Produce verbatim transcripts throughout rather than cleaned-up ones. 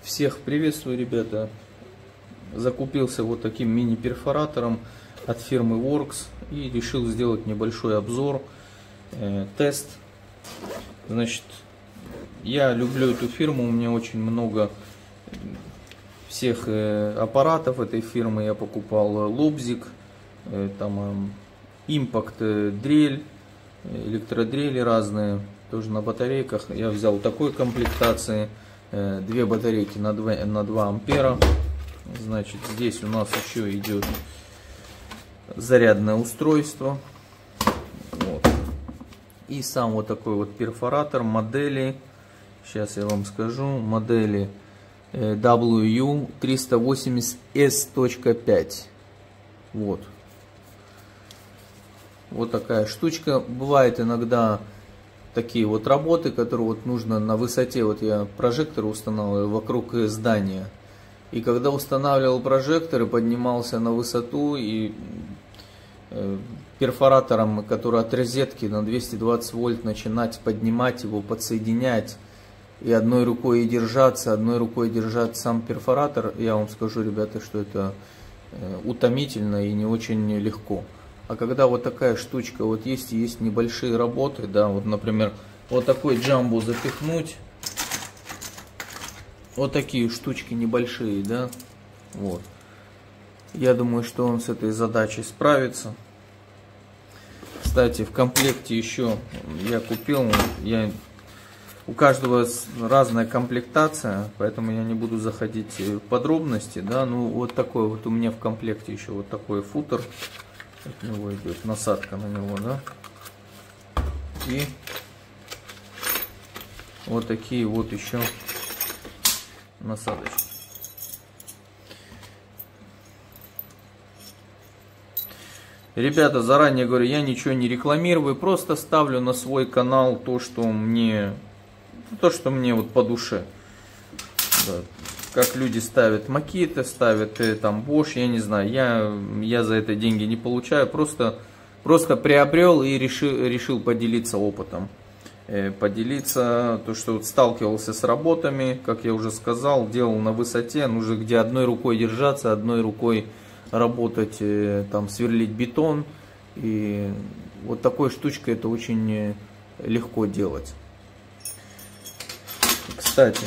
Всех приветствую, ребята. Закупился вот таким мини-перфоратором от фирмы Works и решил сделать небольшой обзор, э, тест. Значит, я люблю эту фирму, у меня очень много всех э, аппаратов этой фирмы. Я покупал Лобзик, э, там э, Impact э, дрель, электродрели разные, тоже на батарейках. Я взял такой комплектации. Две батарейки на два, на два ампера. Значит, здесь у нас еще идет зарядное устройство. Вот. И сам вот такой вот перфоратор модели. Сейчас я вам скажу. Модели дабл ю триста восемьдесят эс пять. Вот. Вот такая штучка. Бывает иногда такие вот работы, которые вот нужно на высоте. Вот я прожектор устанавливал вокруг здания. И когда устанавливал прожектор и поднимался на высоту, и э, перфоратором, который от розетки на двести двадцать вольт, начинать поднимать его, подсоединять, и одной рукой и держаться, одной рукой держать сам перфоратор, я вам скажу, ребята, что это э, утомительно и не очень легко. А когда вот такая штучка вот есть, и есть небольшие работы, да, вот, например, вот такой джамбо запихнуть, вот такие штучки небольшие, да, вот. Я думаю, что он с этой задачей справится. Кстати, в комплекте еще я купил, я, у каждого разная комплектация, поэтому я не буду заходить в подробности, да, ну вот такой вот у меня в комплекте еще вот такой футер. От него идет насадка на него, да, и вот такие вот еще насадочки. Ребята, заранее говорю, я ничего не рекламирую, просто ставлю на свой канал то, что мне, то, что мне вот по душе. Да. Как люди ставят Makita, ставят э, там Bosch, я не знаю, я, я за это деньги не получаю, просто, просто приобрел и решил, решил поделиться опытом. Э, поделиться, то, что вот сталкивался с работами, как я уже сказал, делал на высоте, нужно где одной рукой держаться, одной рукой работать, э, там сверлить бетон. И вот такой штучкой это очень легко делать. Кстати,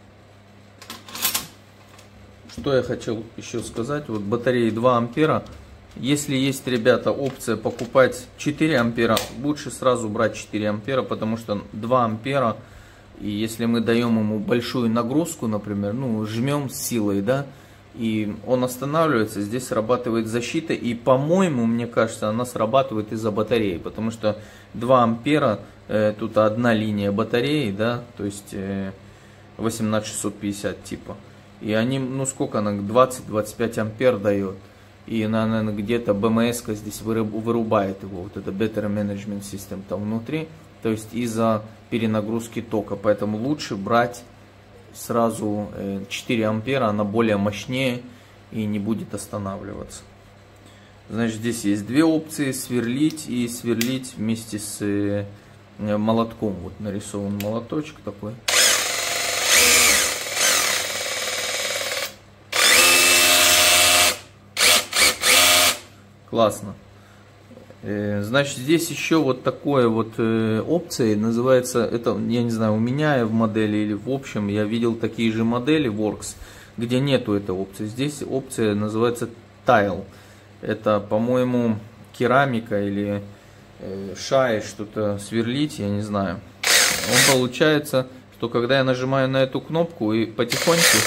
что я хотел еще сказать, вот батареи два ампера, если есть, ребята, опция покупать четыре ампера, лучше сразу брать четыре ампера, потому что два ампера, и если мы даем ему большую нагрузку, например, ну, жмем с силой, да, и он останавливается, здесь срабатывает защита, и, по-моему, мне кажется, она срабатывает из-за батареи, потому что два ампера, э, тут одна линия батареи, да, то есть э, восемнадцать шестьсот пятьдесят типа. И они, ну сколько она, двадцать-двадцать пять ампер дает. И, наверное, где-то бэ эм эс здесь вырубает его, вот это Better Management System там внутри. То есть из-за перенагрузки тока. Поэтому лучше брать сразу четыре ампера, она более мощнее и не будет останавливаться. Значит, здесь есть две опции: сверлить и сверлить вместе с молотком. Вот нарисован молоточек такой. Классно. Значит, здесь еще вот такое вот опция, называется, это, я не знаю, у меня в модели или в общем, я видел такие же модели Works, где нету этой опции. Здесь опция называется Tile. Это, по-моему, керамика или шай, что-то сверлить, я не знаю. Он получается, что когда я нажимаю на эту кнопку и потихоньку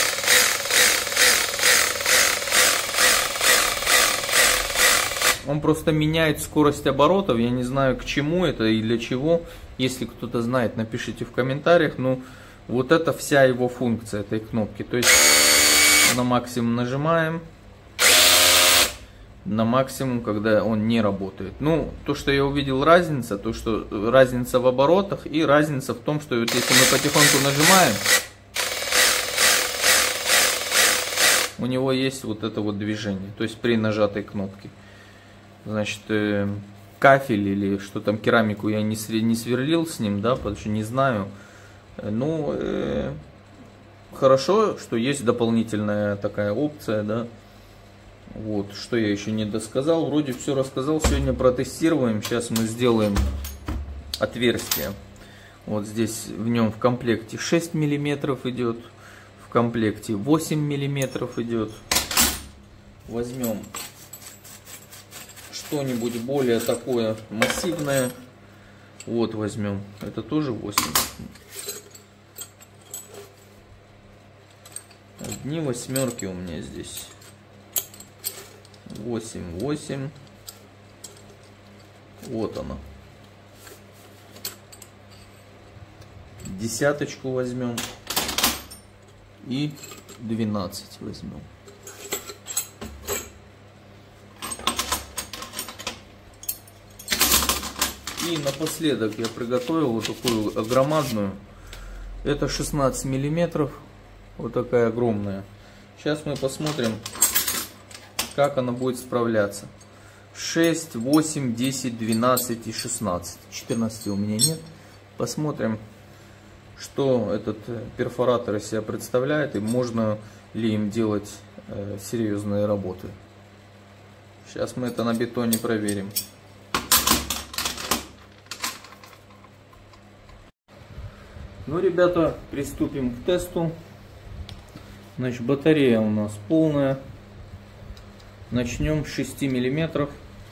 он просто меняет скорость оборотов. Я не знаю, к чему это и для чего. Если кто-то знает, напишите в комментариях. Ну, вот это вся его функция этой кнопки. То есть на максимум нажимаем. На максимум, когда он не работает. Ну, то, что я увидел разница, то, что разница в оборотах и разница в том, что вот если мы потихоньку нажимаем, у него есть вот это вот движение. То есть при нажатой кнопке. Значит, э, кафель или что там, керамику я не, не сверлил с ним, да, потому что не знаю. Ну, э, Хорошо, что есть дополнительная такая опция, да. Вот, что я еще не досказал. Вроде все рассказал. Сегодня протестируем. Сейчас мы сделаем отверстие. Вот здесь в нем в комплекте шесть миллиметров идет. В комплекте восемь миллиметров идет. Возьмем что-нибудь более такое массивное. Вот возьмем. Это тоже восемь. Одни восьмерки у меня здесь. восемь, восемь. Вот она. Десяточку возьмем. И двенадцать возьмем. И напоследок я приготовил вот такую громадную. Это шестнадцать миллиметров. Вот такая огромная. Сейчас мы посмотрим, как она будет справляться. шесть, восемь, десять, двенадцать и шестнадцать. четырнадцать у меня нет. Посмотрим, что этот перфоратор из себя представляет и можно ли им делать э, серьезные работы. Сейчас мы это на бетоне проверим. Ну, ребята, приступим к тесту. Значит, батарея у нас полная. Начнем с шести миллиметров.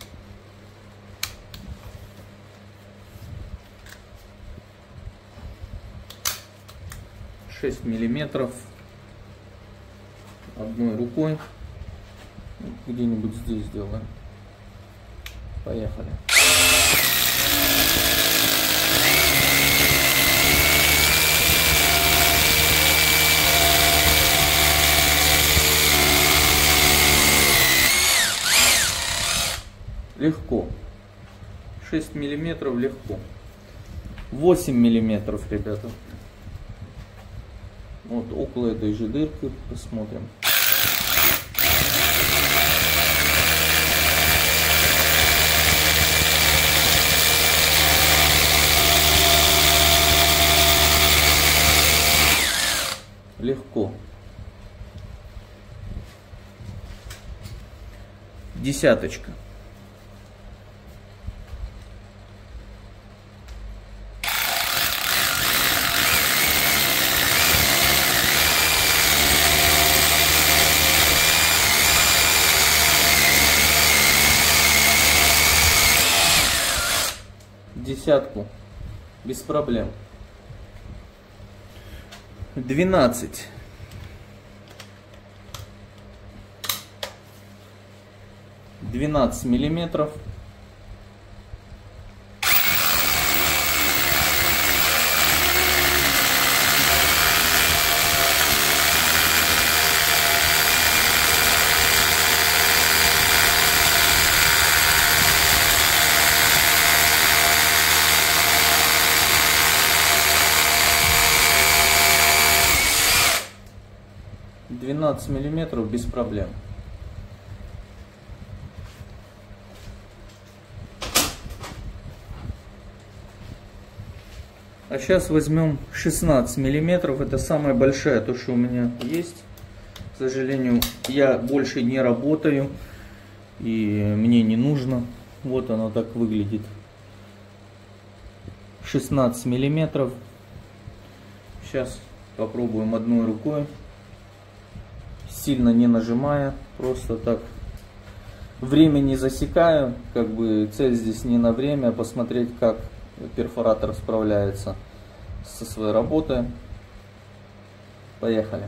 шесть миллиметров одной рукой. Где-нибудь здесь сделаем. Поехали. Легко. шесть миллиметров легко. восемь миллиметров, ребята. Вот около этой же дырки посмотрим. Легко. Десяточка. Десятку без проблем. Двенадцать. Двенадцать миллиметров. двенадцать миллиметров без проблем. А сейчас возьмем шестнадцать миллиметров. Это самая большая, то, что у меня есть. К сожалению, я больше не работаю и мне не нужно. Вот она так выглядит. шестнадцать миллиметров. Сейчас попробуем одной рукой, сильно не нажимая, просто так. Время не засекаю, как бы цель здесь не на время, а посмотреть, как перфоратор справляется со своей работой. Поехали.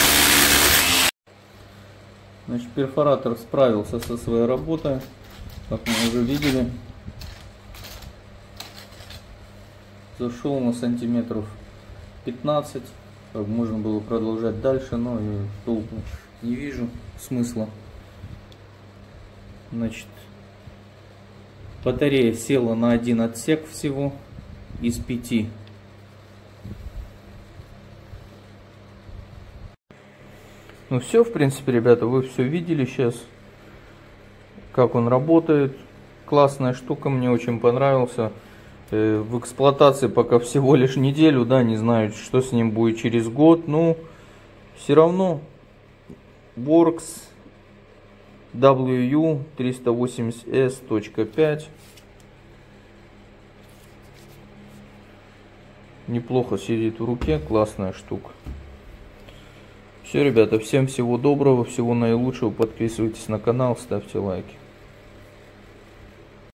Значит, перфоратор справился со своей работой. как мы уже видели, зашел на сантиметров пятнадцать. Как можно было продолжать дальше, но я толку не вижу смысла. Значит, батарея села на один отсек всего из пяти. Ну все, в принципе, ребята, вы все видели сейчас, как он работает. Классная штука, мне очень понравился. В эксплуатации пока всего лишь неделю, да, не знаю, что с ним будет через год, но все равно Works дабл ю ю триста восемьдесят эс точка пять неплохо сидит в руке, классная штука. Все, ребята, всем всего доброго, всего наилучшего, подписывайтесь на канал, ставьте лайки.